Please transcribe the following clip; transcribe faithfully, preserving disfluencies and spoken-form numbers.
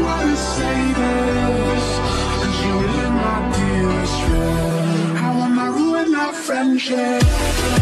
wanna say this, cause you're really my dearest friend. I wanna ruin our friendship.